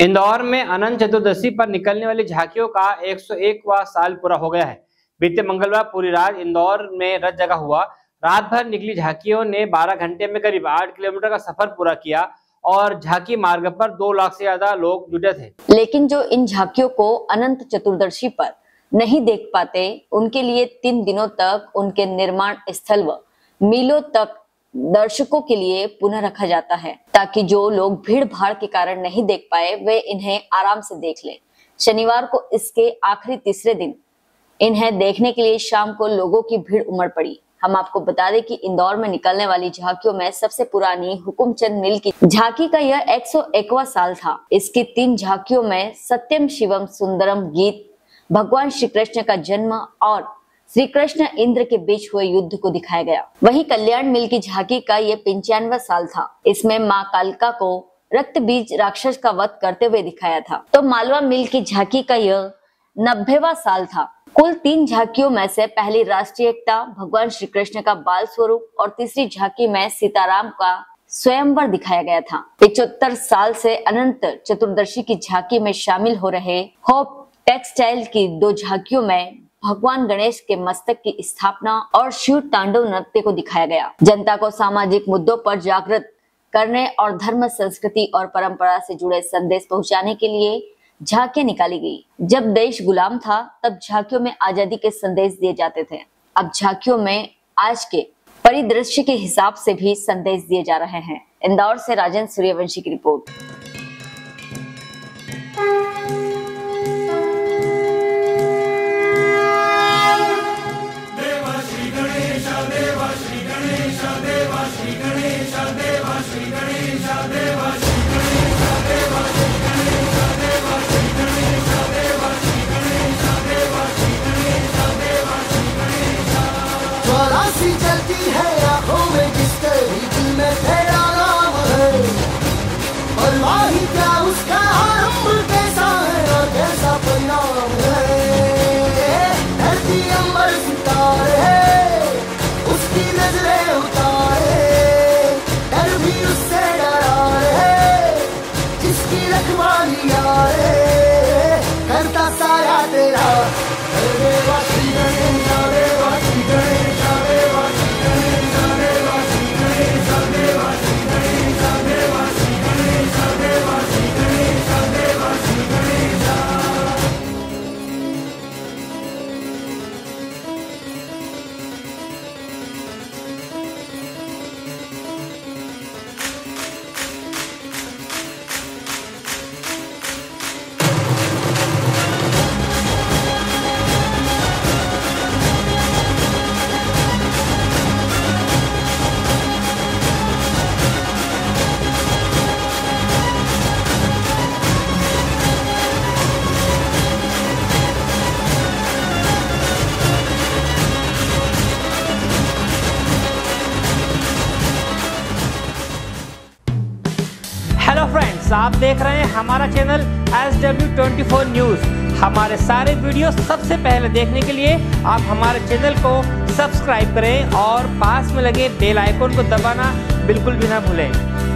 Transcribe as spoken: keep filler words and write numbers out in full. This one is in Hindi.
इंदौर में अनंत चतुर्दशी पर निकलने वाली झांकियों का एक सौ एकवां साल पूरा हो गया है। बीते मंगलवार पूरी रात इंदौर में रत जगा हुआ। रात भर निकली झांकियों ने बारह घंटे में करीब आठ किलोमीटर का सफर पूरा किया और झांकी मार्ग पर दो लाख से ज्यादा लोग जुटे थे। लेकिन जो इन झांकियों को अनंत चतुर्दशी पर नहीं देख पाते, उनके लिए तीन दिनों तक उनके निर्माण स्थल व मीलों तक दर्शकों के लिए पुनः रखा जाता है, ताकि जो लोग भीड़ भाड़ के कारण नहीं देख पाए वे इन्हें आराम से देख लें। शनिवार को इसके आखिरी तीसरे दिन इन्हें देखने के लिए शाम को लोगों की भीड़ उमड़ पड़ी। हम आपको बता दें कि इंदौर में निकलने वाली झांकियों में सबसे पुरानी हुकुमचंद मिल की झांकी का यह एक सौ एकवां साल था। इसकी तीन झांकियों में सत्यम शिवम सुंदरम गीत, भगवान श्री कृष्ण का जन्म और श्री कृष्ण इंद्र के बीच हुए युद्ध को दिखाया गया। वहीं कल्याण मिल की झांकी का ये पंचानवे साल था। इसमें माँ कालिका को रक्त बीज राक्षस का वध करते हुए दिखाया था। तो मालवा मिल की झांकी का यह नब्बेवां साल था। कुल तीन झांकियों में से पहली राष्ट्रीय एकता, भगवान श्री कृष्ण का बाल स्वरूप और तीसरी झांकी में सीताराम का स्वयंवर दिखाया गया था। पिछहत्तर साल से अनंत चतुर्दशी की झांकी में शामिल हो रहे होप टेक्सटाइल की दो झांकियों में भगवान गणेश के मस्तक की स्थापना और शिव तांडव नृत्य को दिखाया गया। जनता को सामाजिक मुद्दों पर जागृत करने और धर्म, संस्कृति और परंपरा से जुड़े संदेश पहुंचाने के लिए झांकियां निकाली गई। जब देश गुलाम था तब झांकियों में आजादी के संदेश दिए जाते थे। अब झांकियों में आज के परिदृश्य के हिसाब से भी संदेश दिए जा रहे हैं। इंदौर से राजेंद्र सूर्यवंशी की रिपोर्ट। चलती है आंखों में जिसके भी दिल में तेरा नाम है, और वाही क्या उसका आरंभ कैसा है और कैसा परिणाम है। धरती अंबर सितारे है, उसकी नजरें उतारे, डर भी उससे डरा है, जिसकी रखवाली आए करता साया तेरा। देवा श्री गणेश, देवा श्री गणेश, हेलो फ्रेंड्स, आप देख रहे हैं हमारा channel S W twenty four news. हमारे सारे वीडियो सबसे पहले देखने के लिए आप हमारे चैनल को सब्सक्राइब करें और पास में लगे बेल आइकन को दबाना बिल्कुल भी ना भूलें।